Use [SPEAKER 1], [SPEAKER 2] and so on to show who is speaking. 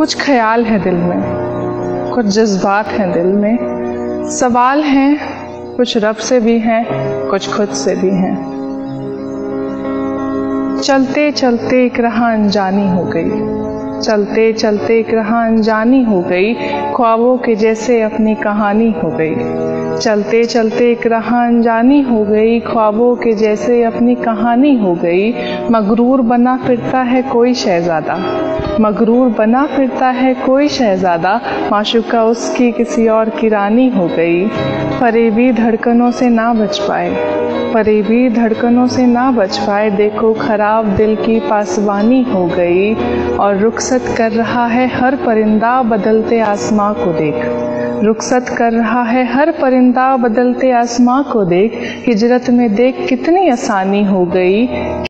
[SPEAKER 1] कुछ ख्याल है दिल में, कुछ जज्बात हैं दिल में, सवाल हैं कुछ रब से भी हैं, कुछ खुद से भी हैं। चलते चलते एक राह अनजानी हो गई, चलते चलते एक राह अनजानी हो गई, ख्वाबों के जैसे अपनी कहानी हो गई। चलते चलते एक राह अनजानी हो गई, ख्वाबों के जैसे अपनी कहानी हो गई। मगरूर बना फिरता है कोई शहजादा, मगरूर बना फिरता है कोई शहजादा, माशूका उसकी किसी और की रानी हो गई। फरेबी धड़कनों से ना बच पाए, फरेबी धड़कनों से ना बच पाए, देखो खराब दिल की पासबानी हो गई। और रुखसत कर रहा है हर परिंदा बदलते आसमां को देख, रुखसत कर रहा है हर परिंदा बदलते आसमां को देख। हिजरत में देख कितनी आसानी हो गई।